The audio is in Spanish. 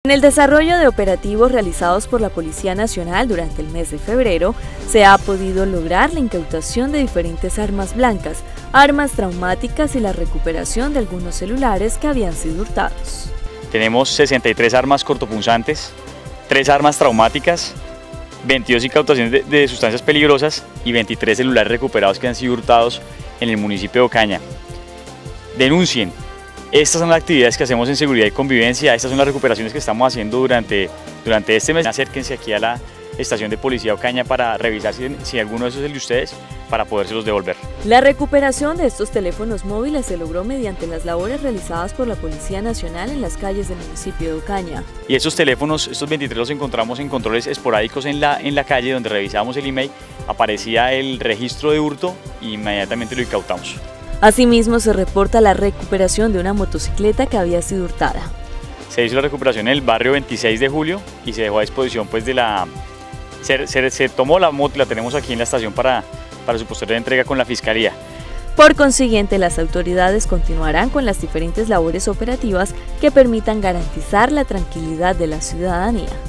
En el desarrollo de operativos realizados por la Policía Nacional durante el mes de febrero, se ha podido lograr la incautación de diferentes armas blancas, armas traumáticas y la recuperación de algunos celulares que habían sido hurtados. Tenemos 63 armas cortopunzantes, 3 armas traumáticas, 22 incautaciones de sustancias peligrosas y 23 celulares recuperados que han sido hurtados en el municipio de Ocaña. Denuncien. Estas son las actividades que hacemos en seguridad y convivencia, estas son las recuperaciones que estamos haciendo durante este mes. Acérquense aquí a la estación de policía Ocaña para revisar si alguno de esos es el de ustedes, para podérselos devolver. La recuperación de estos teléfonos móviles se logró mediante las labores realizadas por la Policía Nacional en las calles del municipio de Ocaña. Y estos teléfonos, estos 23 los encontramos en controles esporádicos en la calle, donde revisamos el email, aparecía el registro de hurto y inmediatamente lo incautamos. Asimismo, se reporta la recuperación de una motocicleta que había sido hurtada. Se hizo la recuperación en el barrio 26 de julio y se dejó a disposición pues se tomó la moto y la tenemos aquí en la estación para su posterior entrega con la Fiscalía. Por consiguiente, las autoridades continuarán con las diferentes labores operativas que permitan garantizar la tranquilidad de la ciudadanía.